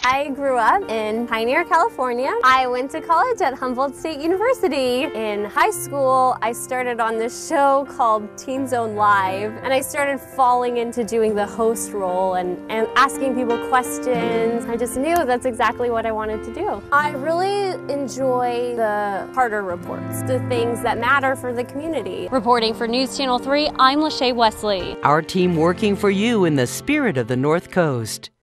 I grew up in Pioneer, California. I went to college at Humboldt State University. In high school, I started on this show called Teen Zone Live, and I started falling into doing the host role and asking people questions. I just knew that's exactly what I wanted to do. I really enjoy the harder reports, the things that matter for the community. Reporting for News Channel 3, I'm Lashay Wesley. Our team working for you in the spirit of the North Coast.